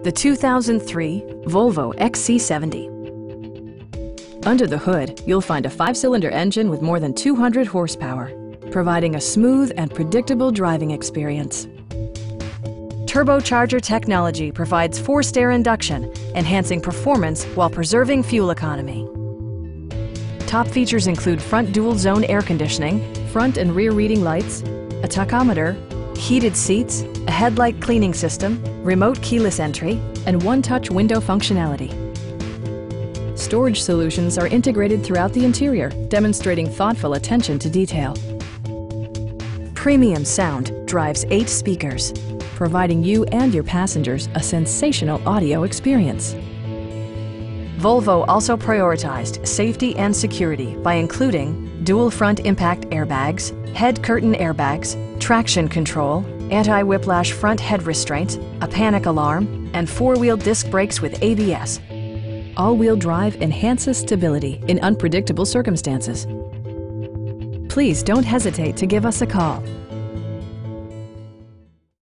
the 2003 Volvo XC70. Under the hood, you'll find a 5-cylinder engine with more than 200 horsepower, providing a smooth and predictable driving experience. Turbocharger technology provides forced air induction, enhancing performance while preserving fuel economy. Top features include front dual-zone air conditioning, front and rear reading lights, a tachometer, heated seats, a headlight cleaning system, remote keyless entry, and one-touch window functionality. Storage solutions are integrated throughout the interior, demonstrating thoughtful attention to detail. Premium sound drives 8 speakers, providing you and your passengers a sensational audio experience. Volvo also prioritized safety and security by including dual front impact airbags, head curtain airbags, traction control, anti-whiplash front head restraints, a panic alarm, and 4-wheel disc brakes with ABS. All-wheel drive enhances stability in unpredictable circumstances. Please don't hesitate to give us a call.